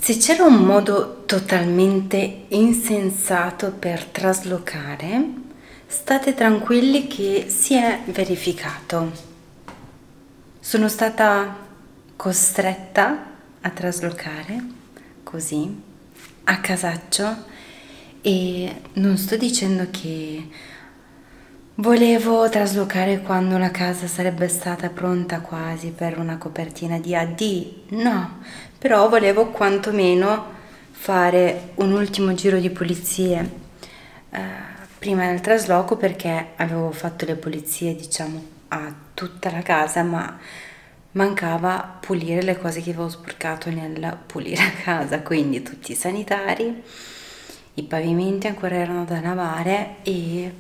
Se c'era un modo totalmente insensato per traslocare, state tranquilli che si è verificato. Sono stata costretta a traslocare così, a casaccio, e non sto dicendo che volevo traslocare quando la casa sarebbe stata pronta quasi per una copertina di AD, no, però volevo quantomeno fare un ultimo giro di pulizie prima del trasloco, perché avevo fatto le pulizie, diciamo, a tutta la casa, ma mancava pulire le cose che avevo sporcato nel pulire a casa, quindi tutti i sanitari, i pavimenti ancora erano da lavare e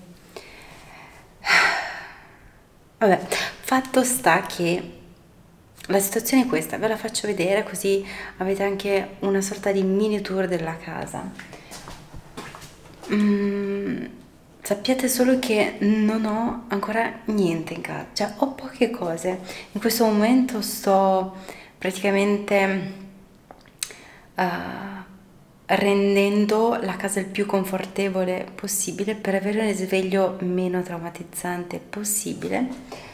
vabbè, fatto sta che la situazione è questa, ve la faccio vedere così avete anche una sorta di mini tour della casa. Sappiate solo che non ho ancora niente in casa, cioè ho poche cose. In questo momento sto praticamente rendendo la casa il più confortevole possibile per avere un risveglio meno traumatizzante possibile,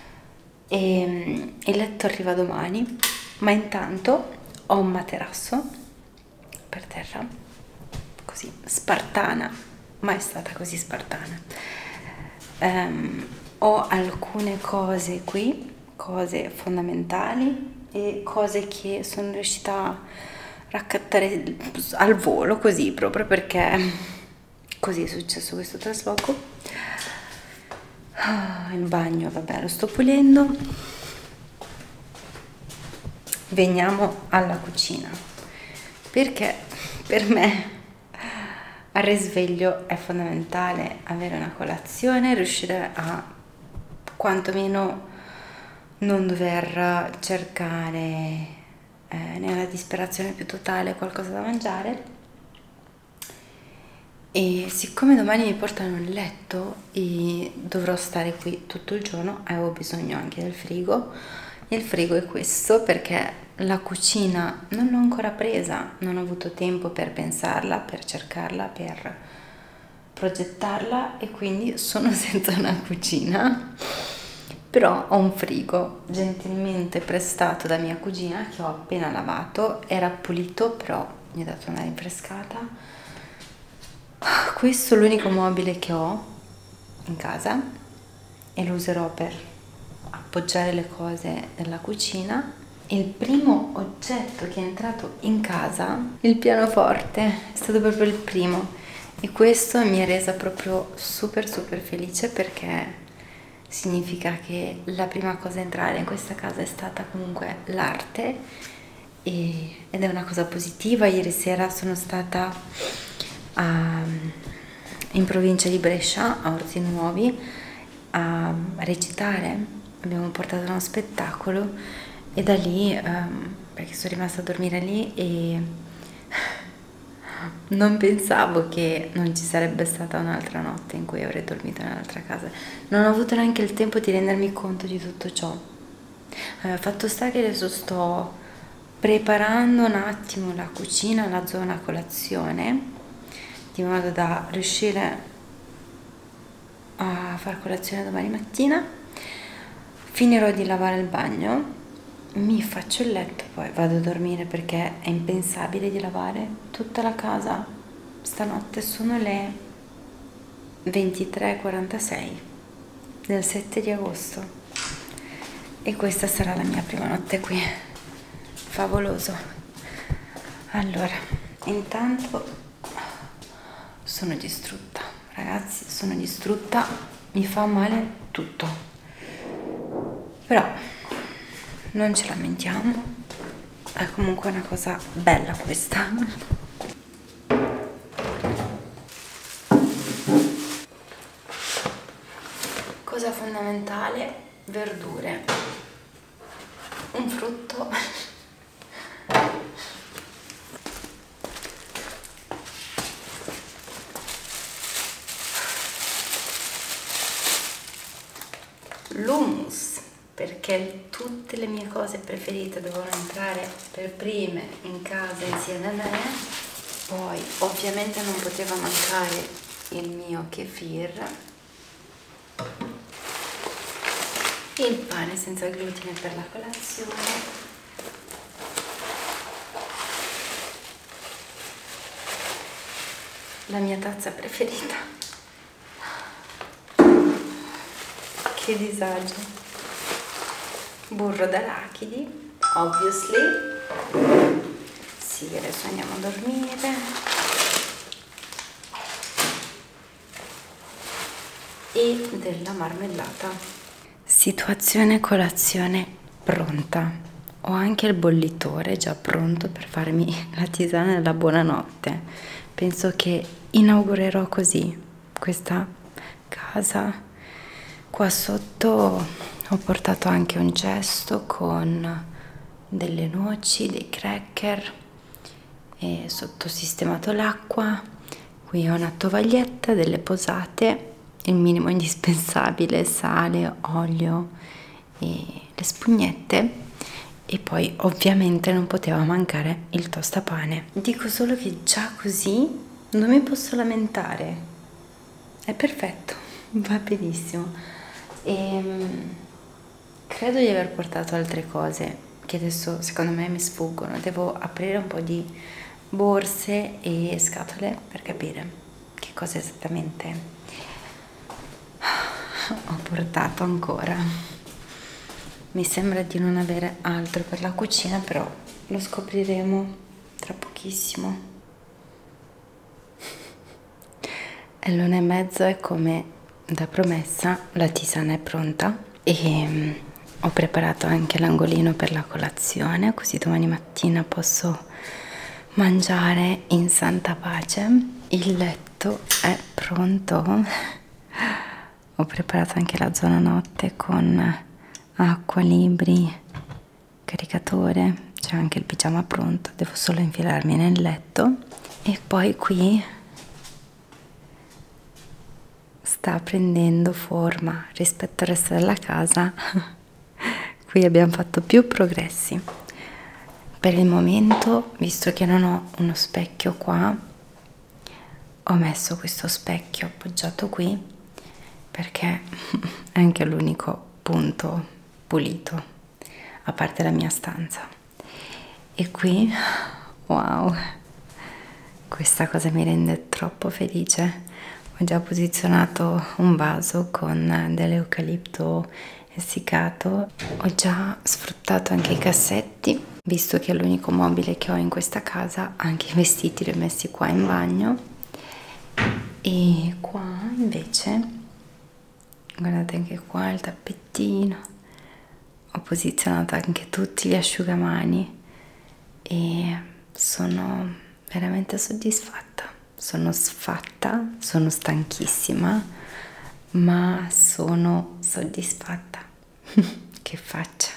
e il letto arriva domani, ma intanto ho un materasso per terra, così spartana, mai stata così spartana. Ho alcune cose qui, cose fondamentali e cose che sono riuscita a raccattare al volo, così, proprio perché così è successo questo trasloco. Il bagno, vabbè, lo sto pulendo. Veniamo alla cucina, perché per me al risveglio è fondamentale avere una colazione, riuscire a quantomeno non dover cercare nella disperazione più totale qualcosa da mangiare. E siccome domani mi portano il letto e dovrò stare qui tutto il giorno, avevo bisogno anche del frigo. Il frigo è questo perché la cucina non l'ho ancora presa, non ho avuto tempo per pensarla, per cercarla, per progettarla, e quindi sono senza una cucina. Però ho un frigo gentilmente prestato da mia cugina che ho appena lavato, era pulito però mi ha dato una rinfrescata. Questo è l'unico mobile che ho in casa e lo userò per appoggiare le cose nella cucina. Il primo oggetto che è entrato in casa, il pianoforte, è stato proprio il primo, e questo mi ha resa proprio super felice, perché significa che la prima cosa a entrare in questa casa è stata comunque l'arte, ed è una cosa positiva. Ieri sera sono stata in provincia di Brescia, a Orzi Nuovi, a recitare. Abbiamo portato uno spettacolo e da lì, perché sono rimasta a dormire lì e non pensavo che non ci sarebbe stata un'altra notte in cui avrei dormito in un'altra casa. Non ho avuto neanche il tempo di rendermi conto di tutto ciò. Fatto sta che adesso sto preparando un attimo la cucina, la zona colazione, di modo da riuscire a far colazione domani mattina. Finirò di lavare il bagno, mi faccio il letto, poi vado a dormire, perché è impensabile di lavare tutta la casa stanotte. Sono le 23:46 del 7 di agosto e questa sarà la mia prima notte qui. Favoloso. Allora, intanto sono distrutta, ragazzi, sono distrutta, mi fa male tutto, però non ce lamentiamo, è comunque una cosa bella questa. Cosa fondamentale: verdure, un frutto, l'hummus perché tutte le mie cose preferite dovevano entrare per prime in casa insieme a me. Poi ovviamente non poteva mancare il mio kefir, il pane senza glutine per la colazione, la mia tazza preferita. Che disagio. Burro d'arachidi, obviously. Sì, adesso andiamo a dormire. E della marmellata. Situazione colazione pronta. Ho anche il bollitore già pronto per farmi la tisana della buonanotte. Penso che inaugurerò così questa casa. Qua sotto ho portato anche un cesto con delle noci, dei cracker, e sotto ho sistemato l'acqua. Qui ho una tovaglietta, delle posate, il minimo indispensabile, sale, olio e le spugnette. E poi ovviamente non poteva mancare il tostapane. Dico solo che già così non mi posso lamentare, è perfetto, va benissimo. E credo di aver portato altre cose che adesso secondo me mi sfuggono. Devo aprire un po' di borse e scatole per capire che cosa esattamente ho portato ancora. Mi sembra di non avere altro per la cucina, però lo scopriremo tra pochissimo. È l'1:30 e come da promessa la tisana è pronta e ho preparato anche l'angolino per la colazione, così domani mattina posso mangiare in santa pace. Il letto è pronto. Ho preparato anche la zona notte con acqua, libri, caricatore, c'è anche il pigiama pronto, devo solo infilarmi nel letto. E poi qui sta prendendo forma rispetto al resto della casa. Qui abbiamo fatto più progressi. Per il momento, visto che non ho uno specchio qua, ho messo questo specchio appoggiato qui perché è anche l'unico punto pulito, a parte la mia stanza. E qui, wow, questa cosa mi rende troppo felice. Ho già posizionato un vaso con dell'eucalipto essiccato, ho già sfruttato anche i cassetti, visto che è l'unico mobile che ho in questa casa. Anche i vestiti li ho messi qua in bagno. E qua invece, guardate anche qua il tappettino. Ho posizionato anche tutti gli asciugamani e sono veramente soddisfatta. Sono sfatta, sono stanchissima, ma sono soddisfatta. Che faccia.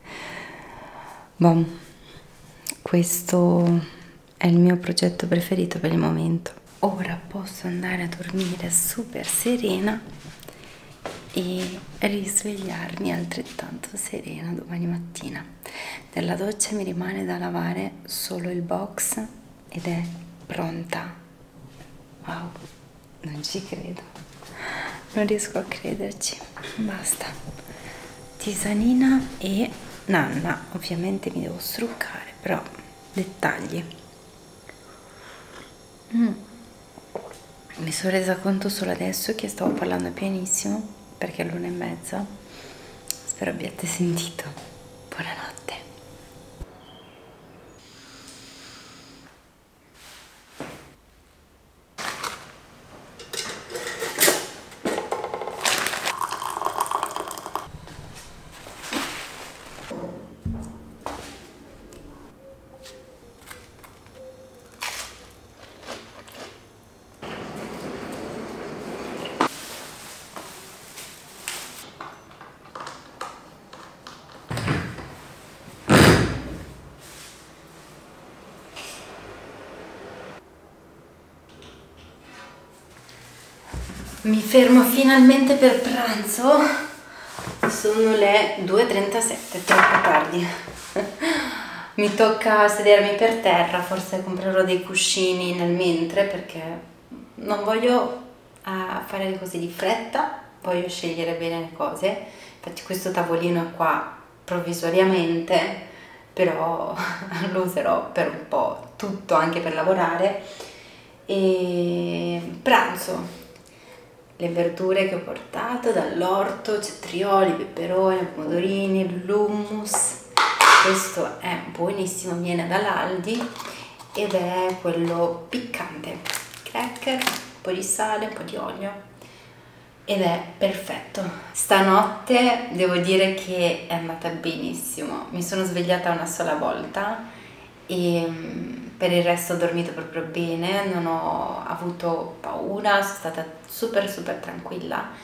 Boh, questo è il mio progetto preferito per il momento. Ora posso andare a dormire super serena e risvegliarmi altrettanto serena domani mattina. Della doccia mi rimane da lavare solo il box ed è pronta. Wow, non ci credo, non riesco a crederci. Basta, tisanina e nanna. Ovviamente mi devo struccare, però dettagli. Mi sono resa conto solo adesso che stavo parlando pianissimo perché è l'1:30. Spero abbiate sentito. Buonanotte. Mi fermo finalmente per pranzo. Posso sono le 2:37, troppo tardi. Mi tocca sedermi per terra, forse comprerò dei cuscini nel mentre perché non voglio fare le cose di fretta, voglio scegliere bene le cose. Infatti questo tavolino è qua provvisoriamente, però lo userò per un po' tutto, anche per lavorare. E pranzo, le verdure che ho portato dall'orto, cetrioli, peperoni, pomodorini, l'hummus. Questo è buonissimo, viene dall'Aldi ed è quello piccante, cracker, un po' di sale, un po' di olio ed è perfetto. Stanotte devo dire che è andata benissimo, mi sono svegliata una sola volta e per il resto ho dormito proprio bene, non ho avuto paura, sono stata super tranquilla.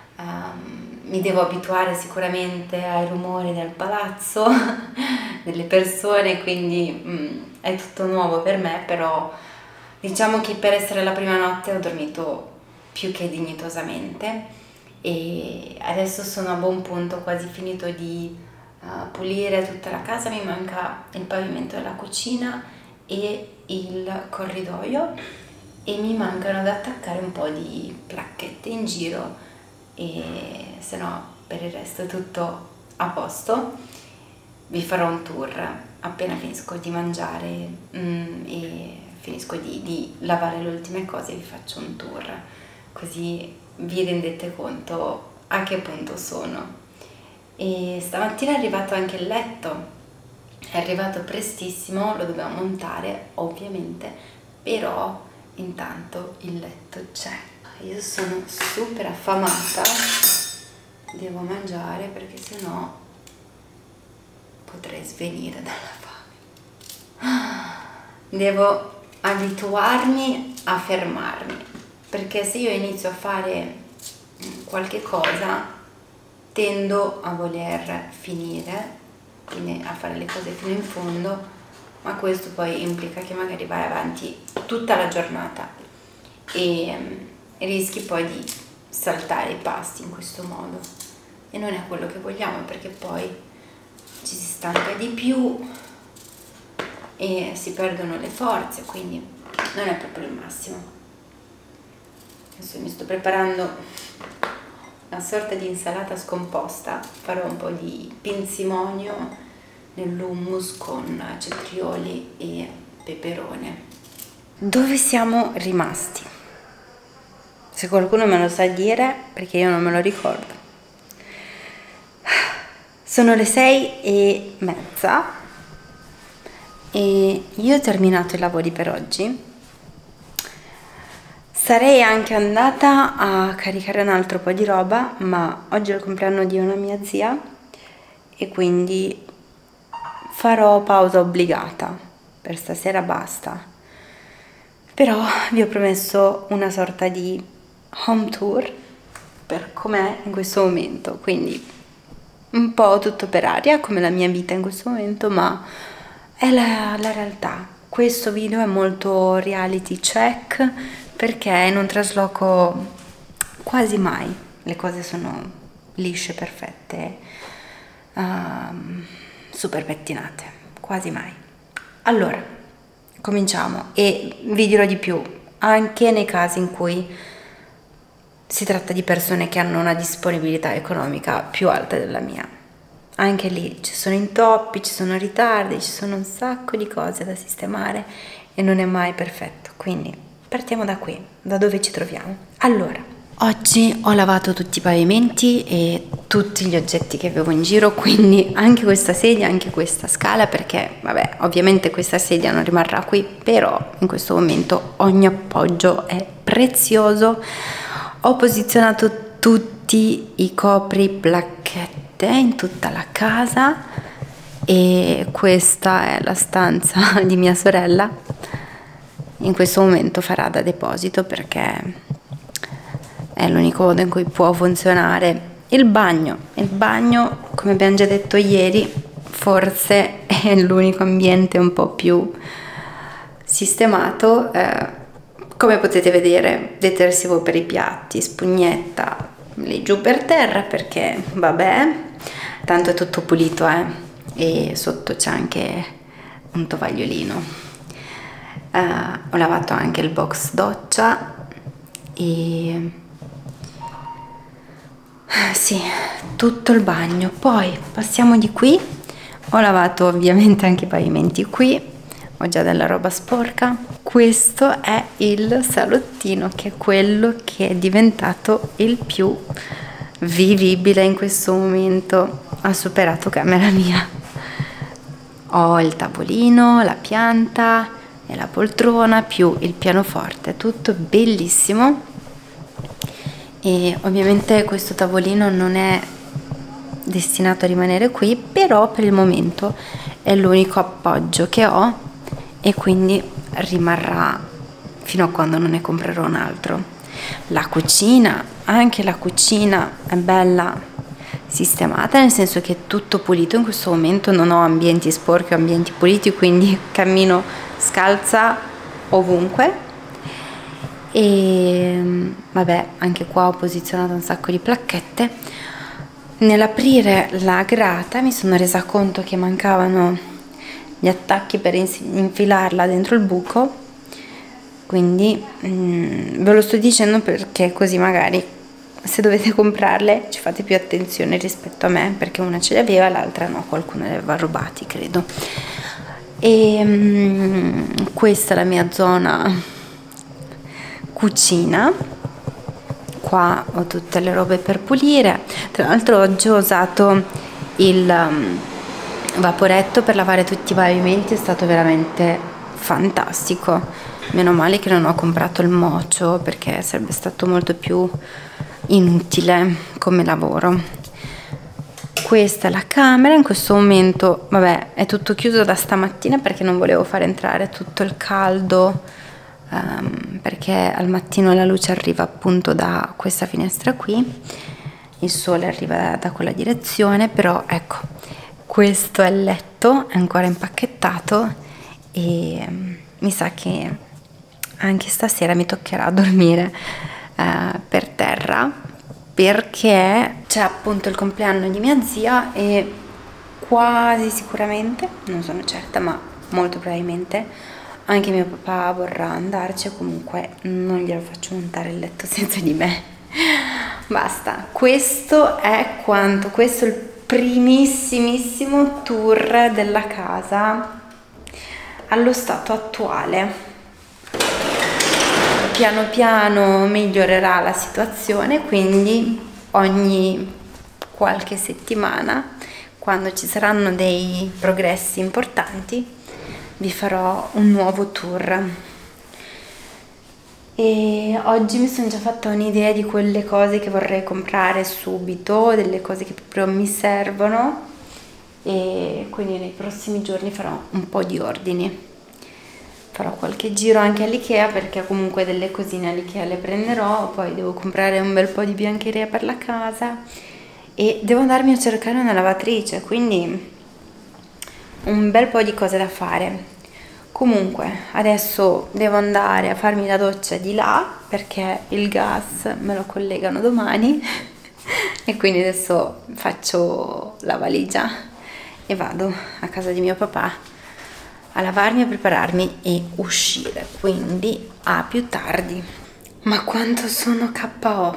Mi devo abituare sicuramente ai rumori del palazzo, delle persone, quindi è tutto nuovo per me, però diciamo che per essere la prima notte ho dormito più che dignitosamente e adesso sono a buon punto, ho quasi finito di pulire tutta la casa. Mi manca il pavimento della cucina e il corridoio e mi mancano da attaccare un po' di placchette in giro, e se no per il resto è tutto a posto. Vi farò un tour appena finisco di mangiare e finisco di lavare le ultime cose, vi faccio un tour così vi rendete conto a che punto sono. E stamattina è arrivato anche il letto, è arrivato prestissimo, lo dobbiamo montare ovviamente, però intanto il letto c'è. Io sono super affamata, devo mangiare perché sennò potrei svenire dalla fame. Devo abituarmi a fermarmi, perché se io inizio a fare qualche cosa tendo a voler finire, quindi a fare le cose fino in fondo, ma questo poi implica che magari vai avanti tutta la giornata e rischi poi di saltare i pasti in questo modo e non è quello che vogliamo, perché poi ci si stanca di più e si perdono le forze, quindi non è proprio il massimo. Adesso mi sto preparando una sorta di insalata scomposta, farò un po' di pinzimonio nell'hummus con cetrioli e peperone. Dove siamo rimasti? Se qualcuno me lo sa dire, perché io non me lo ricordo. Sono le 6:30 e io ho terminato i lavori per oggi. Sarei anche andata a caricare un altro po' di roba, ma oggi è il compleanno di una mia zia e quindi farò pausa obbligata. Per stasera basta. Però vi ho promesso una sorta di home tour per com'è in questo momento, quindi un po' tutto per aria come la mia vita in questo momento, ma è la realtà. Questo video è molto reality check perché non trasloco quasi mai, le cose sono lisce, perfette, super pettinate, quasi mai. Allora cominciamo e vi dirò di più, anche nei casi in cui si tratta di persone che hanno una disponibilità economica più alta della mia. Anche lì ci sono intoppi, ci sono ritardi, ci sono un sacco di cose da sistemare e non è mai perfetto. Quindi partiamo da qui, da dove ci troviamo. Allora, oggi ho lavato tutti i pavimenti e tutti gli oggetti che avevo in giro, quindi anche questa sedia, anche questa scala, perché vabbè, ovviamente questa sedia non rimarrà qui, però in questo momento ogni appoggio è prezioso. Ho posizionato tutti i copri placchette in tutta la casa e questa è la stanza di mia sorella. In questo momento farà da deposito perché è l'unico modo in cui può funzionare. Il bagno, come abbiamo già detto ieri, forse è l'unico ambiente un po' più sistemato. Come potete vedere, detersivo per i piatti, spugnetta lì giù per terra perché vabbè, tanto è tutto pulito, e sotto c'è anche un tovagliolino. Ho lavato anche il box doccia e sì, tutto il bagno. Poi passiamo di qui. Ho lavato ovviamente anche i pavimenti qui, ho già della roba sporca. Questo è il salottino, che è quello che è diventato il più vivibile in questo momento. Ha superato camera mia. Ho il tavolino, la pianta e la poltrona più il pianoforte, tutto bellissimo. E ovviamente questo tavolino non è destinato a rimanere qui, però per il momento è l'unico appoggio che ho e quindi rimarrà fino a quando non ne comprerò un altro. La cucina, anche la cucina è bella sistemata, nel senso che è tutto pulito. In questo momento non ho ambienti sporchi o ambienti puliti, quindi cammino scalza ovunque. E vabbè, anche qua ho posizionato un sacco di placchette. Nell'aprire la grata mi sono resa conto che mancavano gli attacchi per infilarla dentro il buco, quindi ve lo sto dicendo perché così magari se dovete comprarle ci fate più attenzione rispetto a me, perché una ce l'aveva, l'altra no, qualcuno le aveva rubati credo. E questa è la mia zona cucina. Qua ho tutte le robe per pulire. Tra l'altro oggi ho usato il vaporetto per lavare tutti i pavimenti, è stato veramente fantastico. Meno male che non ho comprato il mocio, perché sarebbe stato molto più inutile come lavoro. Questa è la camera. In questo momento vabbè, è tutto chiuso da stamattina perché non volevo far entrare tutto il caldo, perché al mattino la luce arriva appunto da questa finestra qui, il sole arriva da quella direzione. Però ecco, questo è il letto, è ancora impacchettato e mi sa che anche stasera mi toccherà dormire per terra, perché c'è appunto il compleanno di mia zia e quasi sicuramente, non sono certa ma molto probabilmente anche mio papà vorrà andarci, e comunque non glielo faccio montare il letto senza di me. Basta, questo è quanto. Questo è il primissimissimo tour della casa allo stato attuale. Piano piano migliorerà la situazione, quindi ogni qualche settimana, quando ci saranno dei progressi importanti, vi farò un nuovo tour. E oggi mi sono già fatta un'idea di quelle cose che vorrei comprare subito, delle cose che proprio mi servono, e quindi nei prossimi giorni farò un po' di ordini. Farò qualche giro anche all'Ikea, perché comunque delle cosine all'Ikea le prenderò. Poi devo comprare un bel po' di biancheria per la casa e devo andarmi a cercare una lavatrice, quindi un bel po' di cose da fare. Comunque adesso devo andare a farmi la doccia di là, perché il gas me lo collegano domani e quindi adesso faccio la valigia e vado a casa di mio papà a lavarmi, a prepararmi e uscire, quindi a più tardi. Ma quanto sono KO!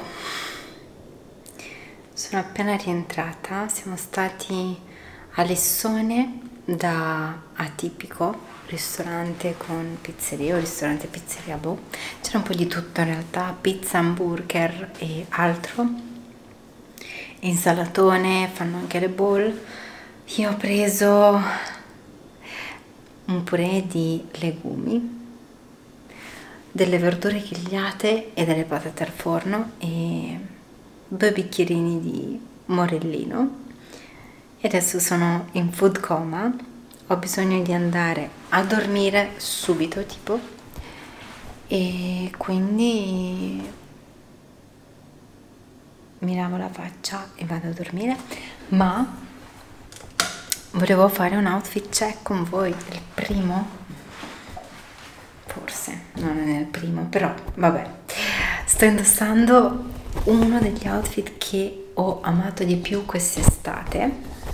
Sono appena rientrata, siamo stati a Lessone da Atipico, ristorante con pizzeria o ristorante pizzeria, boh, c'era un po' di tutto in realtà, pizza, hamburger e altro, insalatone, fanno anche le bowl. Io ho preso un purè di legumi, delle verdure grigliate e delle patate al forno e 2 bicchierini di morellino. E adesso sono in food coma, ho bisogno di andare a dormire subito tipo, e quindi mi lavo la faccia e vado a dormire. Ma volevo fare un outfit check con voi, il primo, forse non è il primo, però vabbè, sto indossando uno degli outfit che ho amato di più quest'estate,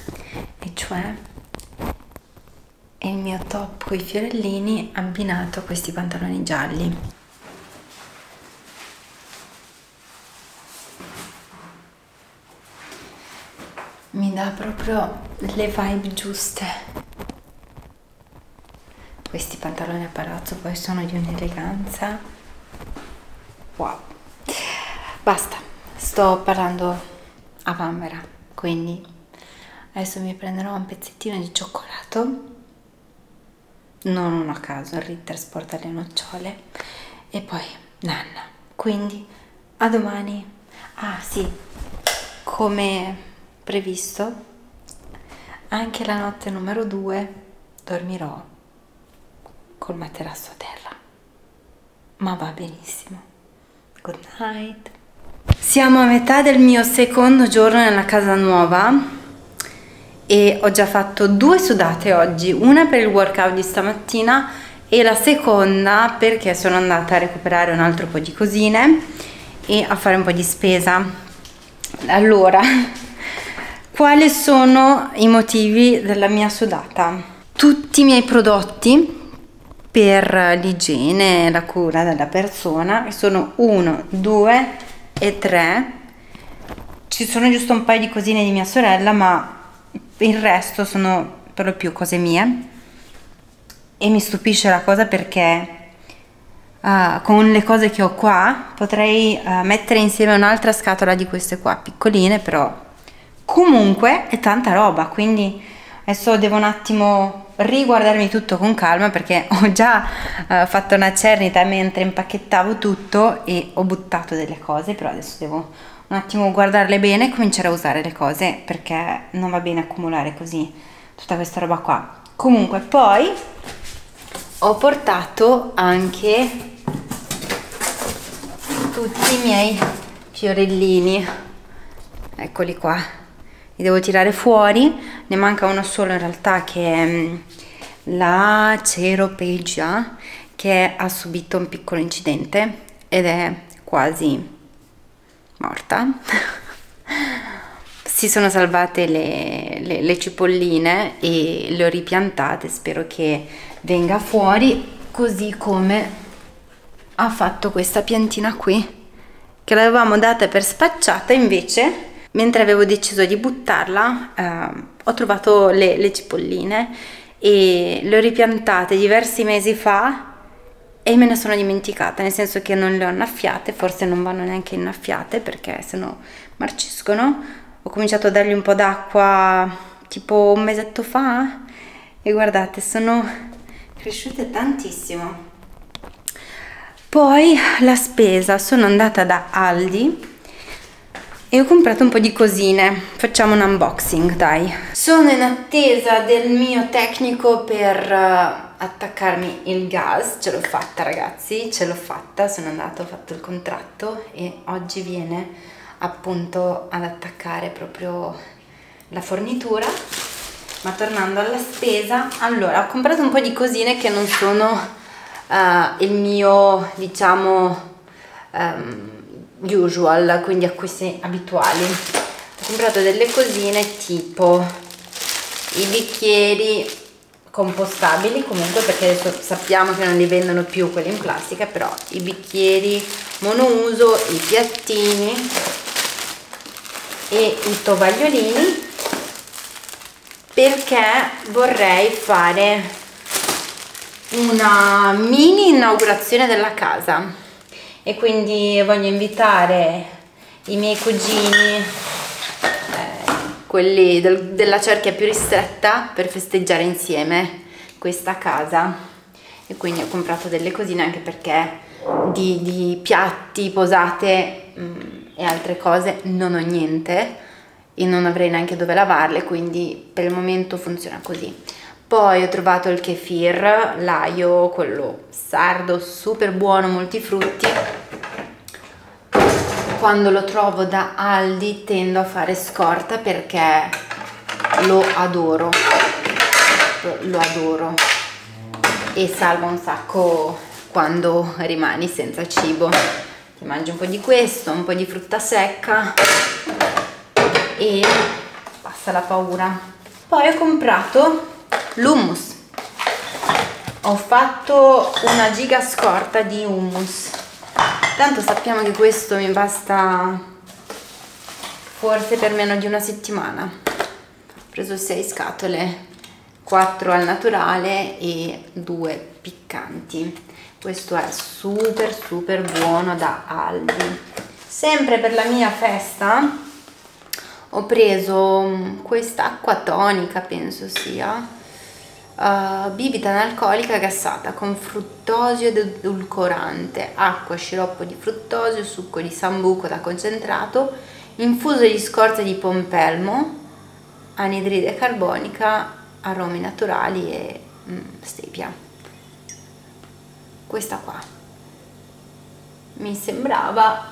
cioè il mio top con i fiorellini abbinato a questi pantaloni gialli. Mi dà proprio le vibe giuste. Questi pantaloni a palazzo poi sono di un'eleganza. Wow. Basta, sto parlando a vanvera, quindi adesso mi prenderò un pezzettino di cioccolato, non uno a caso, il Ritter sporta le nocciole, e poi nanna. Quindi a domani. Ah sì, come previsto, anche la notte numero 2 dormirò col materasso a terra, ma va benissimo. Good night. Siamo a metà del mio secondo giorno nella casa nuova e ho già fatto 2 sudate oggi, una per il workout di stamattina e la seconda perché sono andata a recuperare un altro po' di cosine e a fare un po' di spesa. Allora, quali sono i motivi della mia sudata? Tutti i miei prodotti per l'igiene e la cura della persona, sono 1, 2 e 3. Ci sono giusto un paio di cosine di mia sorella, ma il resto sono per lo più cose mie. E mi stupisce la cosa perché con le cose che ho qua potrei mettere insieme un'altra scatola di queste qua piccoline, però comunque è tanta roba, quindi adesso devo un attimo riguardarmi tutto con calma perché ho già fatto una cernita mentre impacchettavo tutto e ho buttato delle cose, però adesso devo un attimo guardarle bene e cominciare a usare le cose perché non va bene accumulare così tutta questa roba qua. Comunque poi ho portato anche tutti i miei fiorellini, eccoli qua. Li devo tirare fuori, ne manca uno solo in realtà che è la Ceropegia, che ha subito un piccolo incidente ed è quasi morta. Si sono salvate le cipolline e le ho ripiantate, spero che venga fuori, così come ha fatto questa piantina qui che l'avevamo data per spacciata, invece mentre avevo deciso di buttarla ho trovato le cipolline e le ho ripiantate diversi mesi fa e me ne sono dimenticata, nel senso che non le ho annaffiate, forse non vanno neanche innaffiate perché sennò marciscono. Ho cominciato a dargli un po' d'acqua tipo un mesetto fa e guardate, sono cresciute tantissimo. Poi la spesa, sono andata da Aldi e ho comprato un po' di cosine. Facciamo un unboxing, dai. Sono in attesa del mio tecnico per attaccarmi il gas. Ce l'ho fatta, ragazzi, ce l'ho fatta. Sono andata, ho fatto il contratto e oggi viene appunto ad attaccare proprio la fornitura. Ma tornando alla spesa, allora ho comprato un po' di cosine che non sono il mio, diciamo, usual, quindi acquisti abituali. Ho comprato delle cosine tipo i bicchieri compostabili, comunque, perché adesso sappiamo che non li vendono più quelli in plastica, però i bicchieri monouso, i piattini e i tovagliolini, perché vorrei fare una mini inaugurazione della casa e quindi voglio invitare i miei cugini, quelli della cerchia più ristretta, per festeggiare insieme questa casa. E quindi ho comprato delle cosine anche perché di piatti, posate e altre cose non ho niente e non avrei neanche dove lavarle, quindi per il momento funziona così. Poi ho trovato il kefir, l'aio, quello sardo, super buono, multifrutti. Quando lo trovo da Aldi tendo a fare scorta perché lo adoro e salva un sacco quando rimani senza cibo. Ti mangi un po' di questo, un po' di frutta secca e passa la paura. Poi ho comprato l'hummus. Ho fatto una giga scorta di hummus. Tanto sappiamo che questo mi basta forse per meno di una settimana. Ho preso 6 scatole, 4 al naturale e 2 piccanti. Questo è super buono da Aldi. Sempre per la mia festa ho preso questa acqua tonica, penso sia bibita analcolica gassata con fruttosio ed edulcorante, acqua, sciroppo di fruttosio, succo di sambuco da concentrato, infuso di scorza di pompelmo, anidride carbonica, aromi naturali e stevia. Questa qua mi sembrava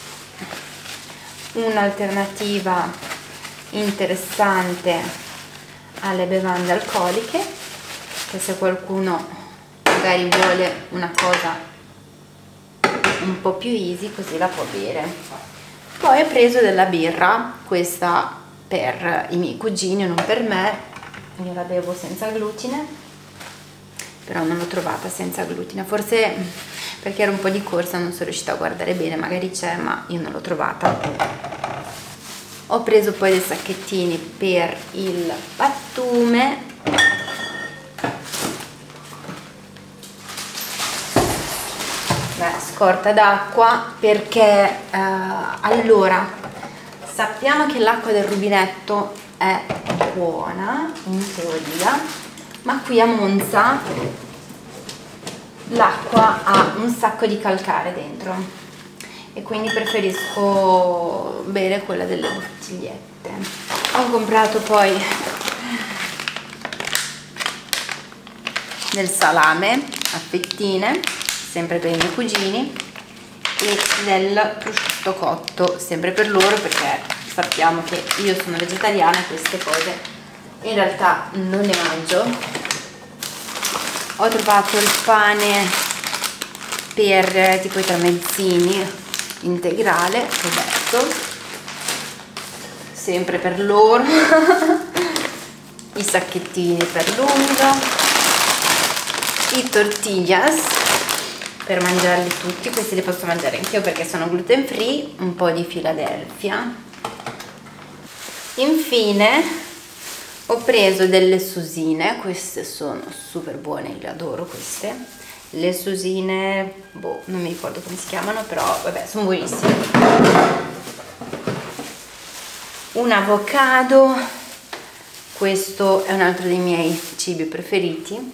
un'alternativa interessante alle bevande alcoliche, che se qualcuno magari vuole una cosa un po' più easy così la può bere. Poi ho preso della birra, questa per i miei cugini, non per me, io la bevo senza glutine, però non l'ho trovata senza glutine, forse perché era un po' di corsa, non sono riuscita a guardare bene, magari c'è ma io non l'ho trovata. Ho preso poi dei sacchettini per il pattume, scorta d'acqua, perché allora sappiamo che l'acqua del rubinetto è buona in teoria, ma qui a Monza l'acqua ha un sacco di calcare dentro e quindi preferisco bere quella delle bottigliette. Ho comprato poi del salame a fettine, sempre per i miei cugini, e del prosciutto cotto, sempre per loro, perché sappiamo che io sono vegetariana e queste cose in realtà non ne mangio. Ho trovato il pane per tipo i tramezzini integrale, Roberto, sempre per loro. I sacchettini per l'umido, i tortillas per mangiarli tutti, questi li posso mangiare anch'io perché sono gluten free, un po' di Philadelphia. Infine ho preso delle susine, queste sono super buone, le adoro queste. Le susine, boh, non mi ricordo come si chiamano, però vabbè, sono buonissime. Un avocado, questo è un altro dei miei cibi preferiti.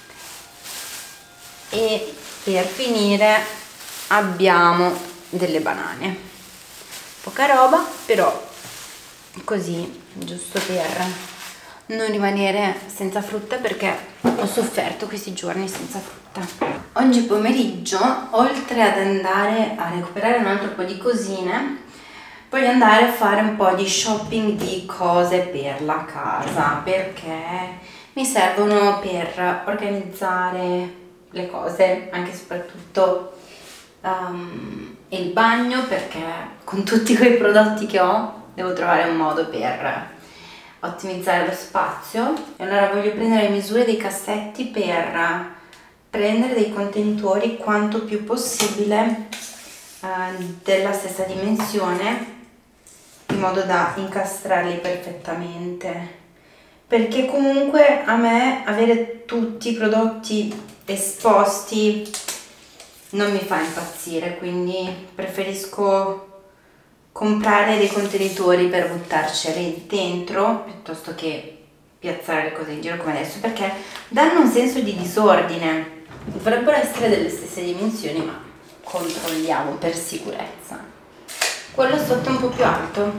E per finire abbiamo delle banane. Poca roba, però così, giusto per non rimanere senza frutta, perché ho sofferto questi giorni senza frutta. Oggi pomeriggio, oltre ad andare a recuperare un altro po' di cosine, voglio andare a fare un po' di shopping di cose per la casa, perché mi servono per organizzare le cose, anche e soprattutto il bagno, perché con tutti quei prodotti che ho devo trovare un modo per ottimizzare lo spazio. E allora voglio prendere le misure dei cassetti per prendere dei contenitori quanto più possibile della stessa dimensione, in modo da incastrarli perfettamente, perché comunque a me avere tutti i prodotti esposti non mi fa impazzire, quindi preferisco comprare dei contenitori per buttarceli dentro piuttosto che piazzare le cose in giro come adesso, perché danno un senso di disordine. Dovrebbero essere delle stesse dimensioni, ma controlliamo per sicurezza. Quello sotto è un po' più alto,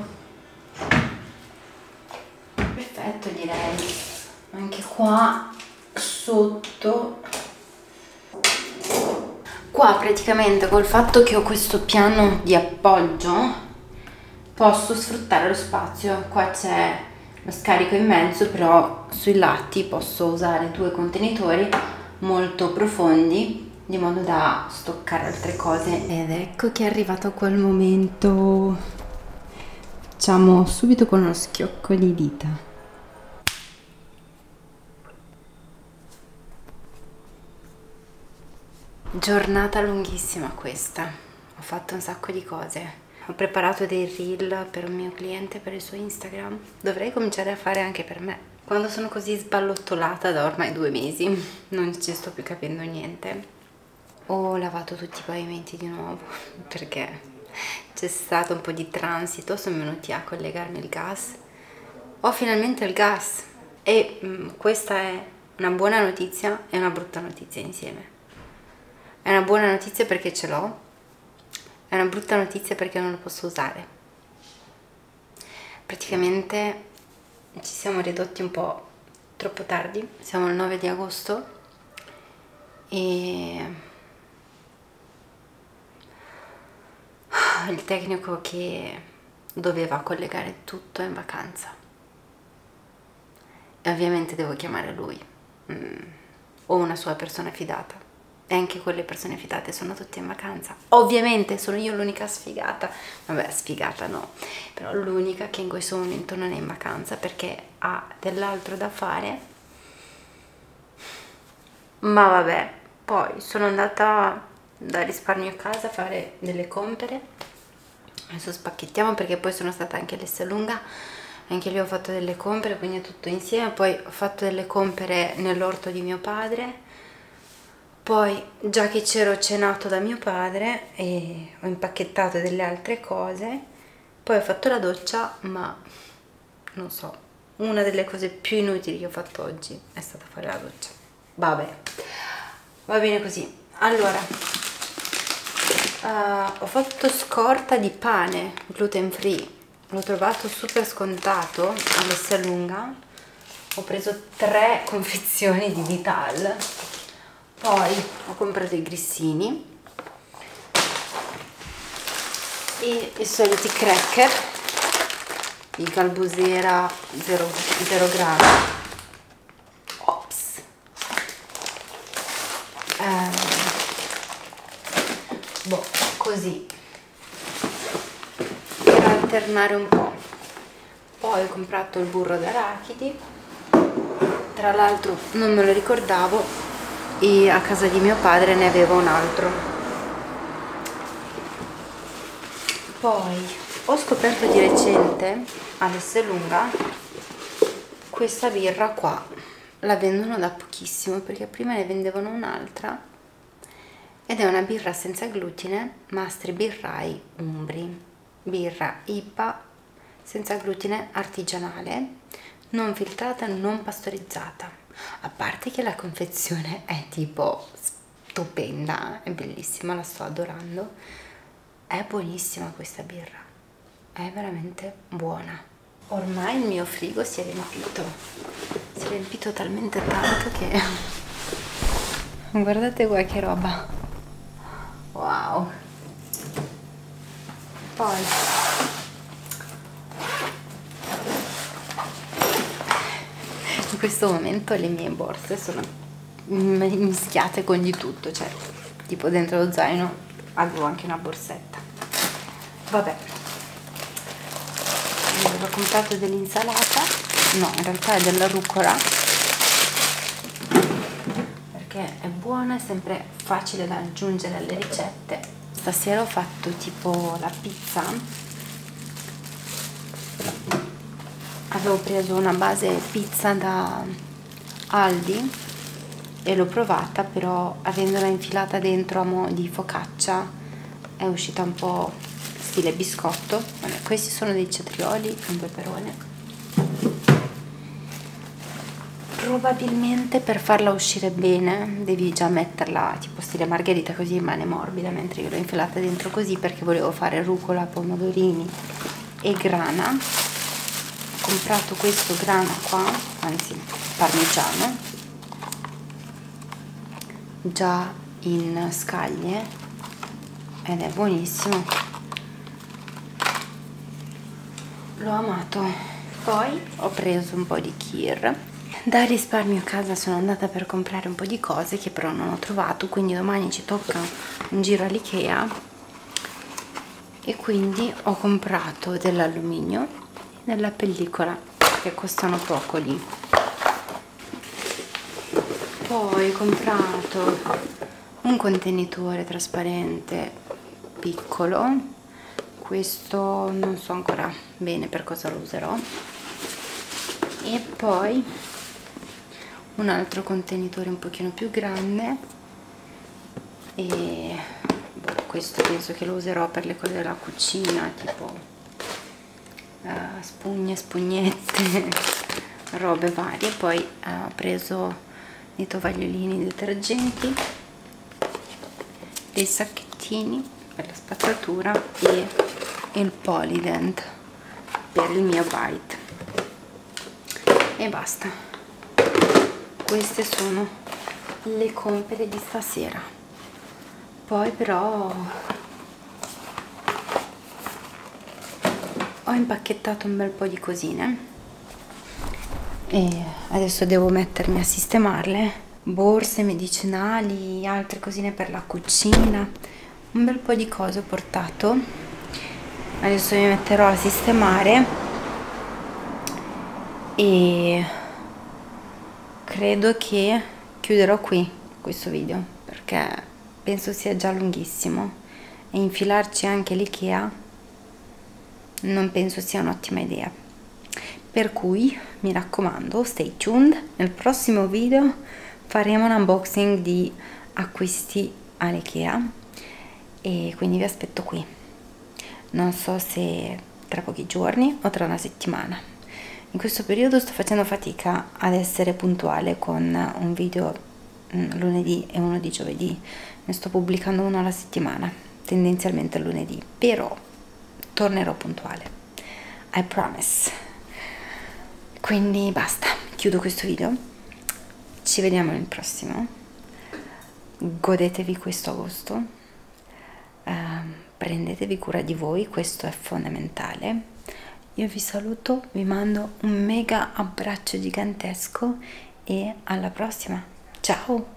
perfetto, direi. Anche qua sotto, qua praticamente col fatto che ho questo piano di appoggio posso sfruttare lo spazio. Qua c'è lo scarico in mezzo, però sui lati posso usare due contenitori molto profondi, di modo da stoccare altre cose. Ed ecco che è arrivato quel momento. Facciamo subito con uno schiocco di dita. Giornata lunghissima questa, ho fatto un sacco di cose, ho preparato dei reel per un mio cliente per il suo Instagram, dovrei cominciare a fare anche per me. Quando sono così sballottolata da ormai 2 mesi, non ci sto più capendo niente. Ho lavato tutti i pavimenti di nuovo perché c'è stato un po' di transito, sono venuti a collegarmi il gas. Ho finalmente il gas e questa è una buona notizia e una brutta notizia insieme. È una buona notizia perché ce l'ho, è una brutta notizia perché non lo posso usare. Praticamente ci siamo ridotti un po' troppo tardi, siamo il 9 di agosto e il tecnico che doveva collegare tutto è in vacanza e ovviamente devo chiamare lui o una sua persona fidata. E anche quelle persone fidate sono tutte in vacanza. Ovviamente sono io l'unica sfigata, vabbè sfigata no, però l'unica che in questo momento non è in vacanza perché ha dell'altro da fare. Ma vabbè, poi sono andata da Risparmio a Casa a fare delle compere. Adesso spacchettiamo perché poi sono stata anche all'Esselunga, anche lì ho fatto delle compere, quindi è tutto insieme. Poi ho fatto delle compere nell'orto di mio padre. Poi, già che c'ero cenato da mio padre e ho impacchettato delle altre cose, poi ho fatto la doccia, ma non so, una delle cose più inutili che ho fatto oggi è stata fare la doccia. Vabbè, va bene così. Allora, ho fatto scorta di pane gluten free, l'ho trovato super scontato all'Esselunga, ho preso 3 confezioni di Vital. Poi ho comprato i grissini e i soliti cracker, i Galbusera 0 grammi. Ops. Boh, così per alternare un po'. Poi ho comprato il burro d'arachidi, tra l'altro non me lo ricordavo e a casa di mio padre ne avevo un altro. Poi ho scoperto di recente all'Esselunga questa birra qua, la vendono da pochissimo perché prima ne vendevano un'altra ed è una birra senza glutine, Mastri Birrai Umbri, birra IPA senza glutine artigianale, non filtrata, non pastorizzata. A parte che la confezione è tipo stupenda, è bellissima, la sto adorando, è buonissima questa birra, è veramente buona. Ormai il mio frigo si è riempito talmente tanto che guardate qua che roba, wow. Poi in questo momento le mie borse sono mischiate con di tutto, cioè tipo dentro lo zaino avevo anche una borsetta. Vabbè, avevo comprato dell'insalata, no in realtà è della rucola perché è buona, è sempre facile da aggiungere alle ricette. Stasera ho fatto tipo la pizza. Avevo preso una base pizza da Aldi e l'ho provata, però avendola infilata dentro a mo' di focaccia è uscita un po' stile biscotto. Vabbè, questi sono dei cetrioli e un peperone. Probabilmente per farla uscire bene devi già metterla tipo stile margherita, così rimane morbida, mentre io l'ho infilata dentro così perché volevo fare rucola, pomodorini e grana. Ho comprato questo grana qua, anzi parmigiano, già in scaglie ed è buonissimo, l'ho amato. Poi ho preso un po' di kheer. Da Risparmio a Casa sono andata per comprare un po' di cose che però non ho trovato, quindi domani ci tocca un giro all'Ikea e quindi ho comprato dell'alluminio e della pellicola che costano poco lì. Poi ho comprato un contenitore trasparente piccolo, questo non so ancora bene per cosa lo userò, e poi un altro contenitore un pochino più grande, e questo penso che lo userò per le cose della cucina, tipo spugne, spugnette, robe varie. Poi ho preso dei tovagliolini detergenti, dei sacchettini per la spazzatura e il Polident per il mio bite, e basta. Queste sono le compere di stasera. Poi però ho impacchettato un bel po' di cosine e adesso devo mettermi a sistemarle, borse, medicinali, altre cosine per la cucina, un bel po' di cose ho portato. Adesso mi metterò a sistemare e credo che chiuderò qui questo video, perché penso sia già lunghissimo e infilarci anche l'IKEA non penso sia un'ottima idea, per cui mi raccomando, stay tuned. Nel prossimo video faremo un unboxing di acquisti all'IKEA e quindi vi aspetto qui, non so se tra pochi giorni o tra una settimana. In questo periodo sto facendo fatica ad essere puntuale con un video lunedì e uno di giovedì, ne sto pubblicando uno alla settimana, tendenzialmente lunedì, però tornerò puntuale, I promise. Quindi basta, chiudo questo video, ci vediamo nel prossimo, godetevi questo agosto, prendetevi cura di voi, questo è fondamentale. Io vi saluto, vi mando un mega abbraccio gigantesco e alla prossima, ciao!